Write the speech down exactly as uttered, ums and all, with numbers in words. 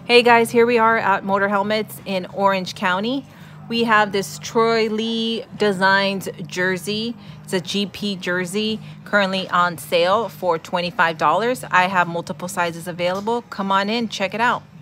Hey guys, here we are at Motorhelmets in Orange County. We have this Troy Lee designed jersey. It's a G P jersey currently on sale for twenty-five dollars. I have multiple sizes available. Come on in, check it out.